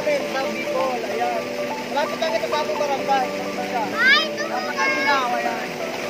namin sa Bicol. Ayan. Malapit lang ito sa aming barangay. Napakalinaw. Ayan.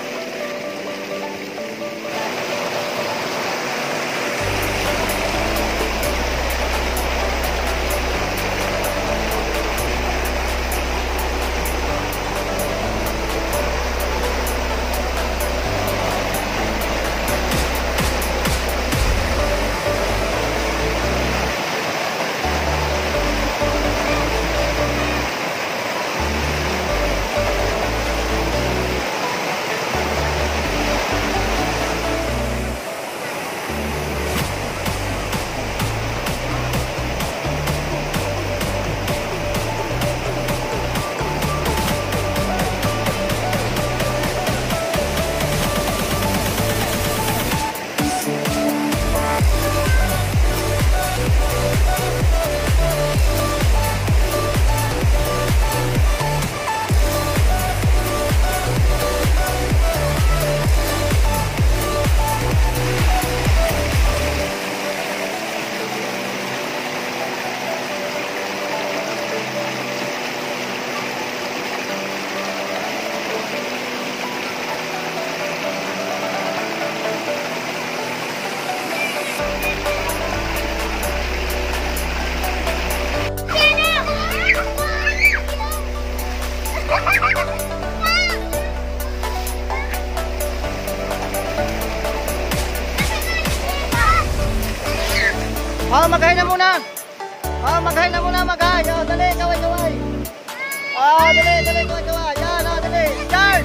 Maghay na muna. Maghay na muna, maghay. Dali, kaway-kaway. Dali, kaway-kaway. Yan, dali. Start!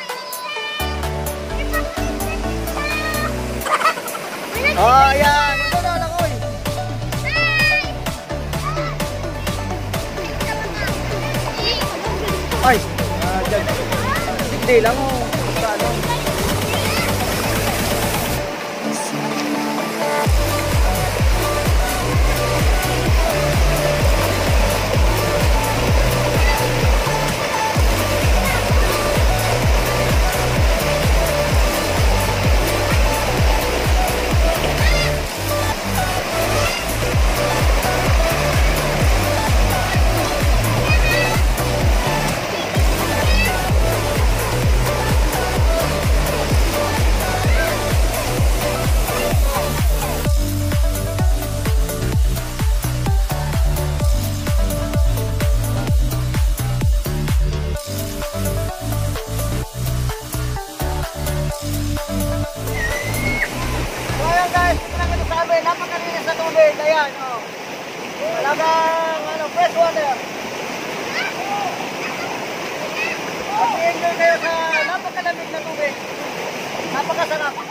Yan. Ito na, lakoy. Ay, dyan. Hindi lang, ano. Napakalinis sa tubig, ayan, talagang, fresh water. Mag-enjoy kayo sa napakalamig na tubig. Napakasarap.